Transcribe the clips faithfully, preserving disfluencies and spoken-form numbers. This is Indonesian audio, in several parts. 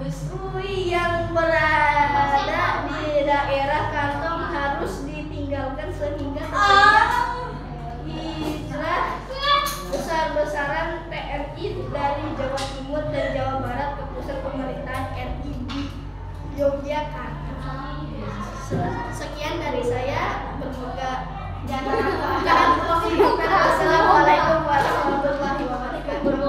yang berada di daerah kantong harus ditinggalkan sehingga hijrah besar-besaran T N I dari Jawa Timur dan Jawa Barat ke pusat pemerintahan R I di Yogyakarta. Sekian dari saya, bermoga jangan lupakan. Assalamualaikum warahmatullahi wabarakatuh.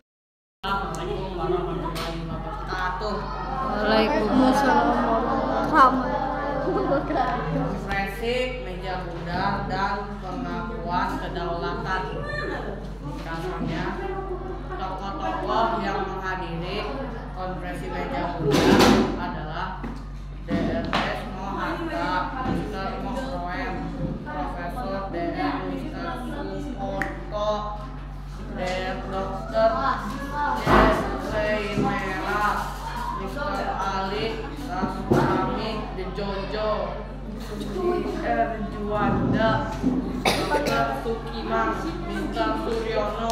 Waalaikumsalam warahmatullahi wabarakatuh. Konferensi meja bundar dan pengakuan kedaulatan. Contohnya, tokoh-tokoh yang menghadiri konferensi meja bundar adalah D R S Mohatta, Mister Mohroem, Profesor D R Mister Suporto, D R Dokter Yes Leimera, Mister Ali Rasmami De Jojo, D R Juanda, Dokter Sukimang, Mister Suryono,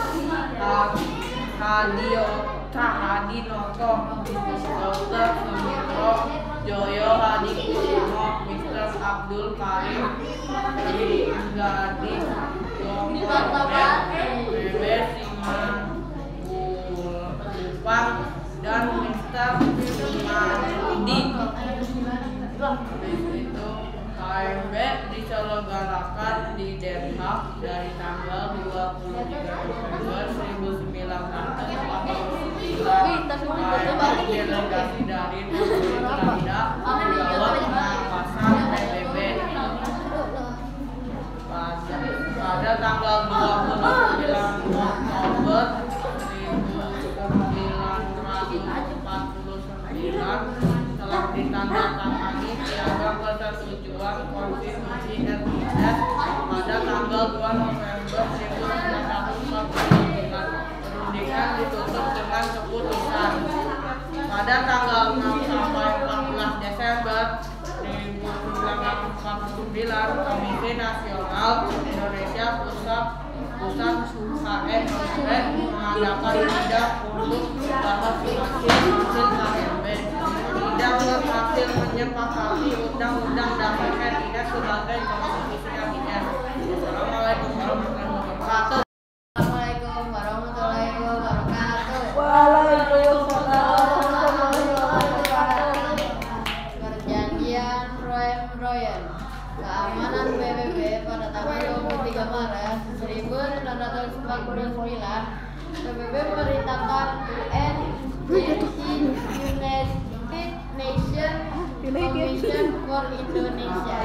Hadio Tahadinoto, Dokter Sumitro Joyo Hadikusumo, Mister Abdul Karim Gadi Gombar, Bebe Simanggupang, dan Mister Simandi. Itu K M B diselenggarakan di Den Haag dari tanggal dua puluh tiga November seribu sembilan ratus delapan puluh sembilan. K M B delegasi dari negeri Belanda membawa pengawasan P B B. Pada, pada tanggal dua puluh sembilan Oktober seribu sembilan ratus empat puluh sembilan telah ditandatangani piagam persetujuan konstitusi R I S pada tanggal dua November seribu sembilan ratus empat puluh sembilan. Perundingan ditutup dengan keputusan pada tanggal enam sampai empat belas Desember seribu sembilan ratus empat puluh sembilan. Komisi Nasional Indonesia Pusat Pusat H M B mengadakan sidang untuk membahas hasil hasil K M B. Sidang berhasil menyepakati Undang-Undang Dasar R I S sebagai konstitusi R I S. Assalamualaikum warahmatullahi wabarakatuh. Assalamualaikum warahmatullahi wabarakatuh. Waalaikumsalam warahmatullahi wabarakatuh. Perjanjian Roem-Royen Keamanan P B B pada tanggal dua puluh tiga Maret seribu sembilan ratus empat puluh sembilan. P B B memerintahkan U N United Nations Commission for Indonesia.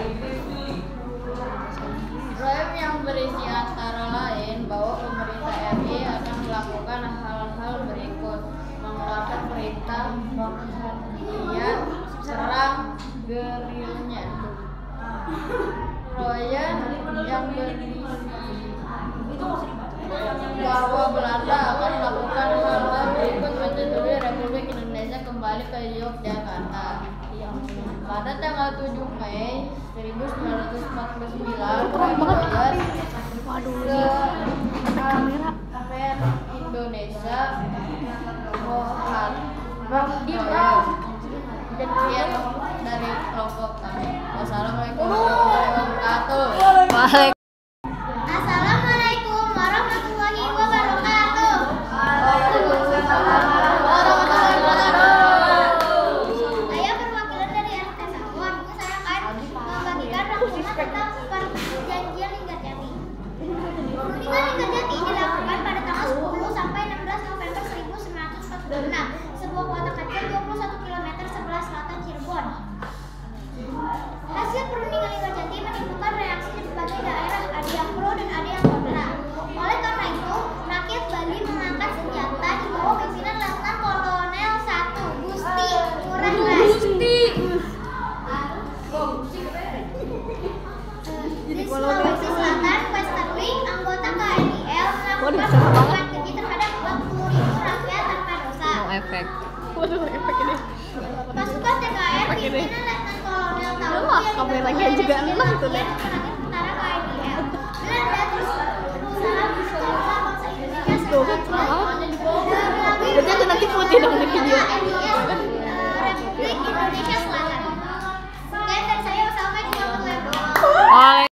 Roem yang berisi antara lain bahwa pemerintah R I akan melakukan hal-hal berikut: mengeluarkan perintah penghentian serang gerilya. Roem yang berisi bahwa Belanda akan melakukan hal-hal berikut: menyetujui Republik Indonesia kembali ke Yogyakarta. Pada tanggal tujuh Mei seribu sembilan ratus empat puluh sembilan, Roem ke Indonesia Mohatta dari kelompok kami. Wassalamualaikum warahmatullahi wabarakatuh. Assalamualaikum warahmatullahi wabarakatuh. Saya perwakilan dari R T Satuan. Saya akan membagikan rangkuman tentang perjanjian Linggarjati. Perundingan Linggarjati dilakukan pada tanggal sepuluh sampai enam belas November seribu sembilan ratus empat puluh enam. Sebuah kota kecil dua puluh satu kilometer sebelah selatan Cirebon. Hasil perundingan Linggarjati menimbulkan reaksi di berbagai daerah, ada yang pro dan ada yang kontra. Oleh karena itu, rakyat Bali mengangkat senjata di bawah pimpinan Letnan Kolonel satu Gusti Ngurah Rai. Di Sulawesi Selatan, Western Wing, anggota K N I L melakukan pembunuhan keji terhadap empat puluh ribu rakyat tanpa dosa. Efek. Waduh, efek ini. Pasukan T K R pimpinan Letnan Kolonel Tauhu Wah, yang kameranya juga enak tuh, bagian terakhir tentara K N I L. Belanda terus berusaha menjajah bangsa Indonesia Tuh, serta ah. melalui Berarti nanti putih dong di video. K N I L Waalaikumsalam.